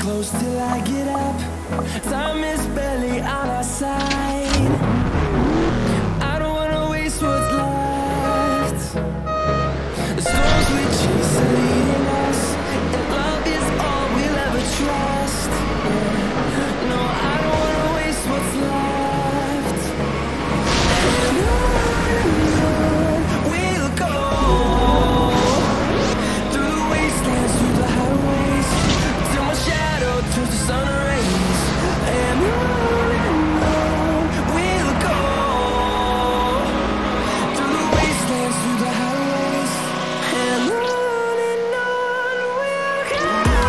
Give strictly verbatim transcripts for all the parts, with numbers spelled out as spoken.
close till I get up. Time is barely on our side. I don't wanna waste what's left. The storms we chase are leading us, and love is all we'll ever trust. No, I don't wanna waste what's left. And on we'll go, through the wastelands, through the highways, till my shadow turns to sun rays. And on and on we'll go, through the wastelands, through the highways. And on and on we'll go.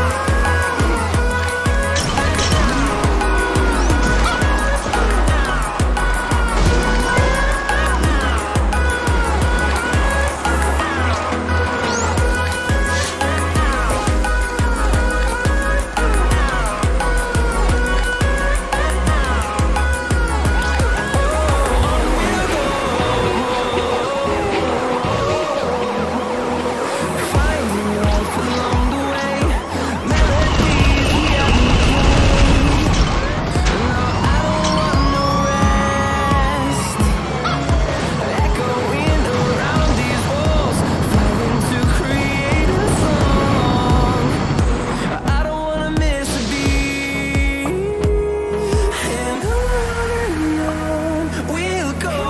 Finding life along the way, melodies we haven't played. No, I don't want no rest. Echoing around these walls, fighting to create a song. I don't wanna miss a beat. And on and on we'll go,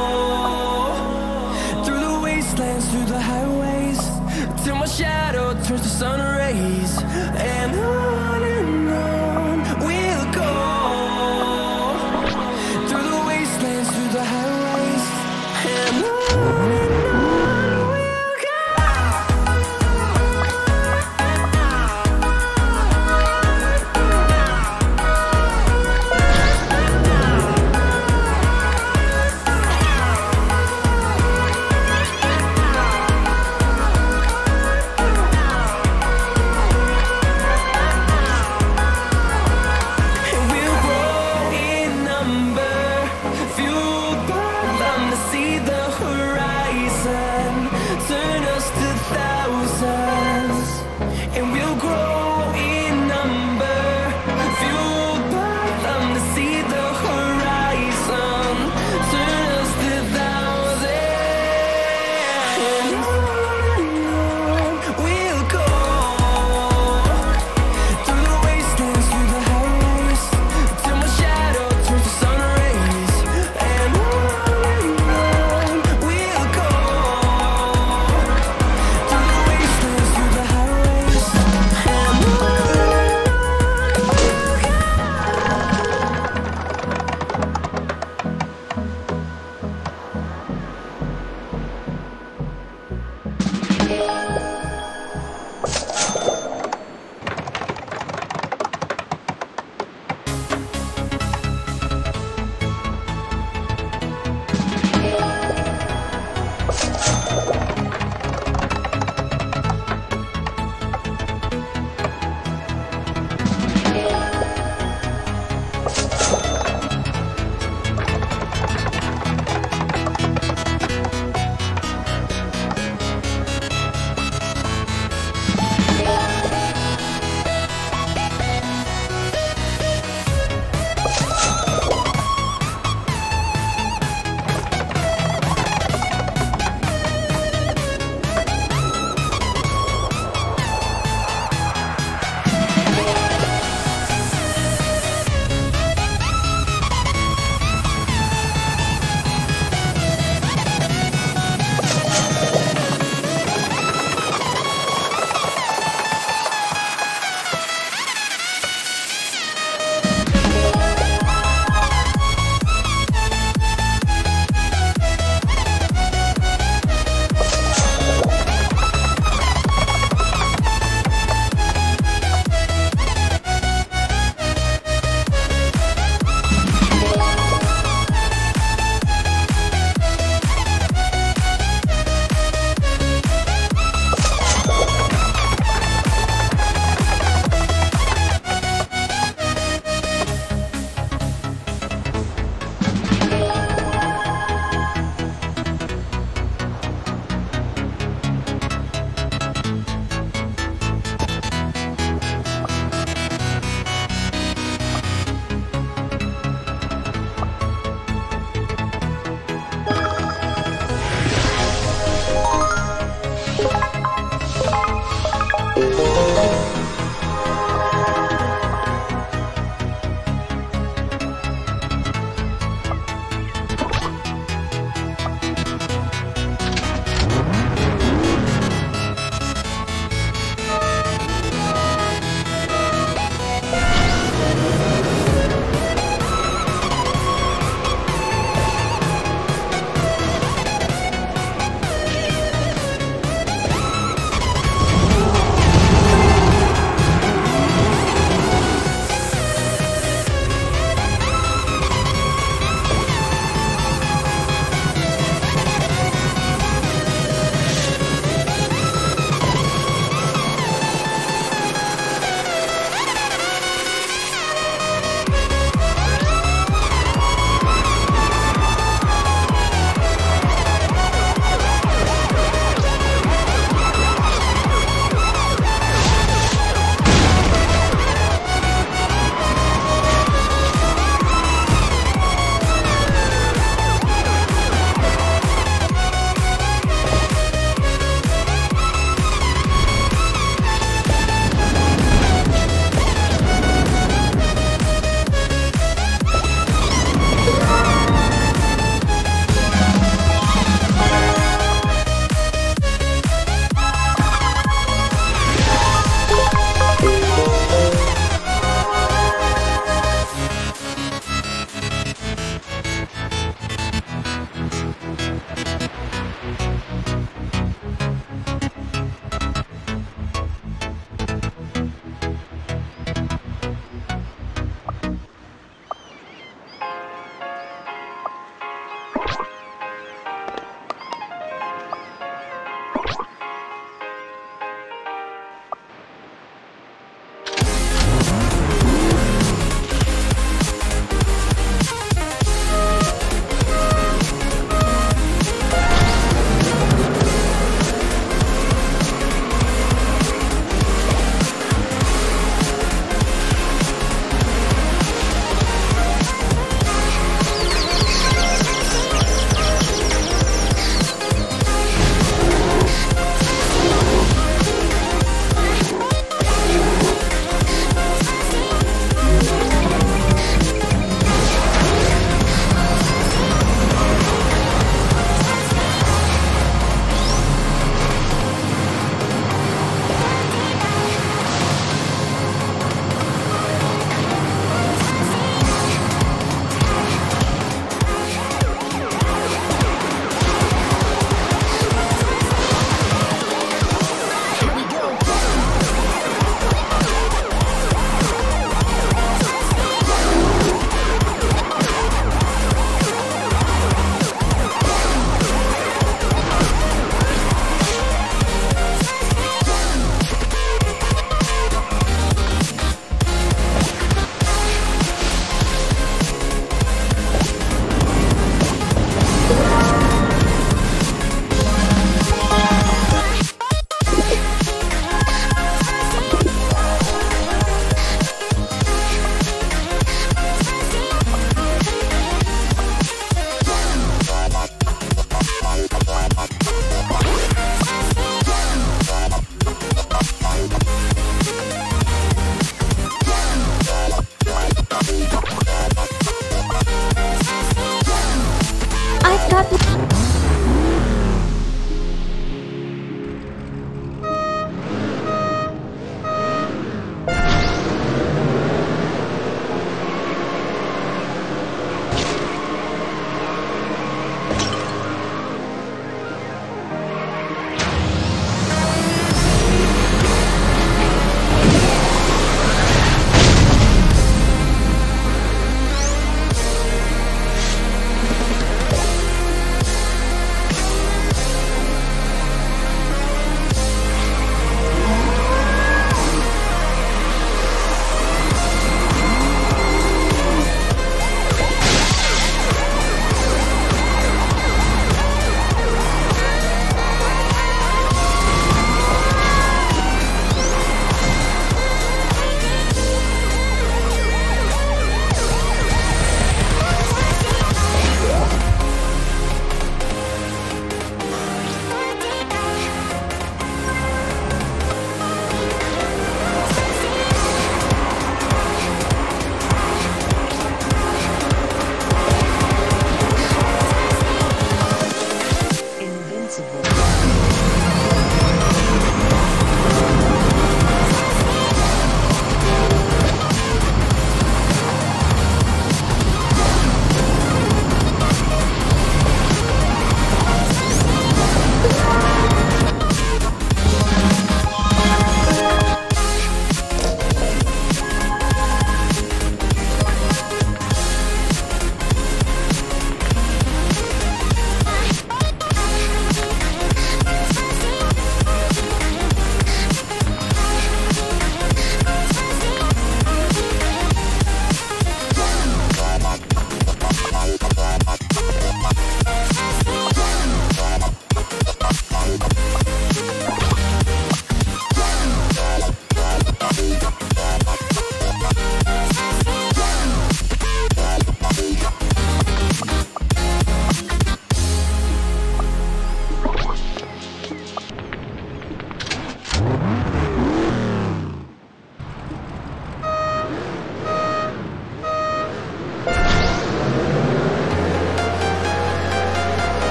through the wastelands, through the highways, till my shadow turns to sun rays. And on and on we'll go, through the wastelands, through the highways. And on and on we'll go.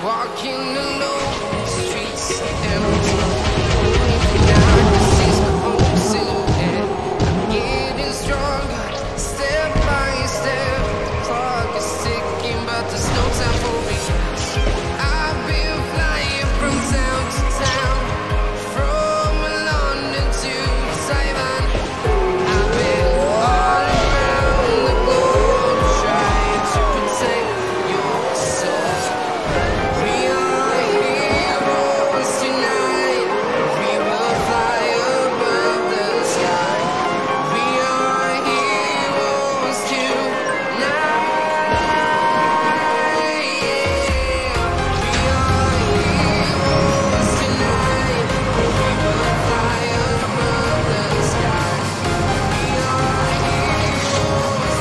walking alone, streets empty. Now I can see my own silhouette. I'm getting stronger, step by step. The clock is ticking, but there's no time for regrets. I've been flying from town to town, from London to Taiwan. I've been all around the globe, trying to protect your soul. We are heroes tonight. We will fly above the sky. We are heroes tonight. Yeah. We are heroes tonight. We will fly above the sky. We are heroes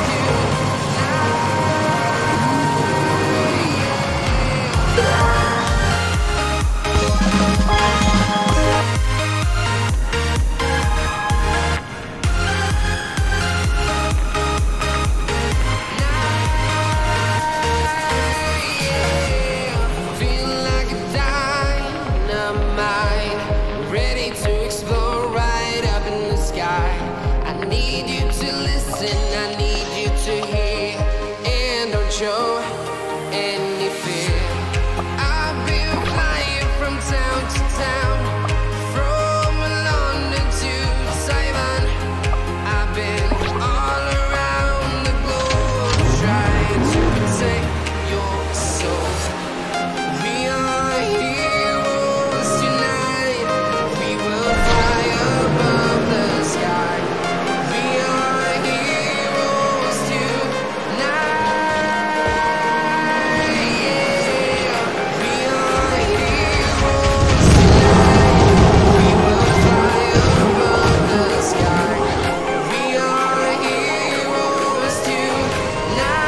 feel like a dynamite, ready to explore right up in the sky. I need you to listen, I need you to hear, and don't show any fear. I've been flying from town to town, from London to Taiwan. I've been all around the globe, trying to protect your soul. We are heroes tonight. We will fly above the sky. We are heroes tonight. Yeah. We are heroes tonight. We will fly above the sky. We are heroes tonight.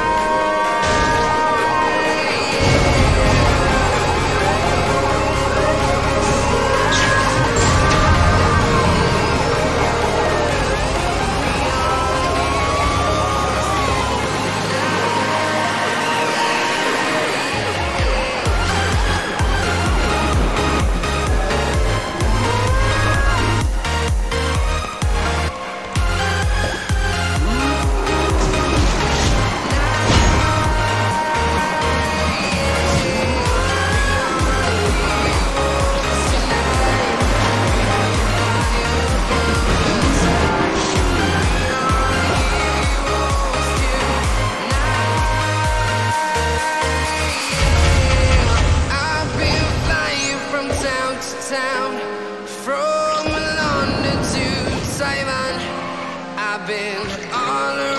I've been flying from town to town, from London to Taiwan. I've been all around.